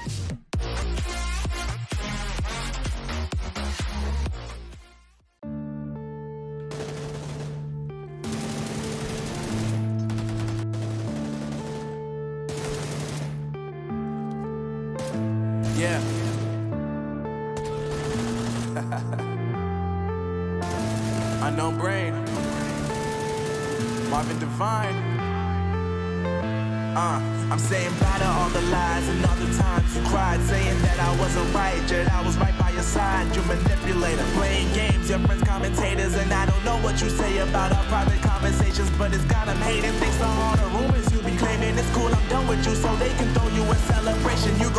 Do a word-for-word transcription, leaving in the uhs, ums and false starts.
Yeah. Unknown Brain. Marvin Divine. Uh, I'm saying bye to all the lies and all the times you cried, saying that I wasn't right, yet I was right by your side. You manipulator, playing games, your friends commentators, and I don't know what you say about our private conversations, but it's got them hating. Thanks to all the rumors you be claiming, it's cool, I'm done with you, so they can throw you a celebration. You